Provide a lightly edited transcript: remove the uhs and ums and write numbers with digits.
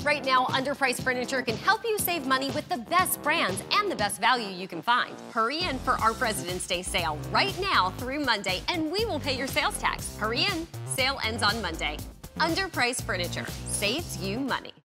Right now, Underpriced Furniture can help you save money with the best brands and the best value you can find. Hurry in for our President's Day sale right now through Monday, and we will pay your sales tax. Hurry in. Sale ends on Monday. Underpriced Furniture saves you money.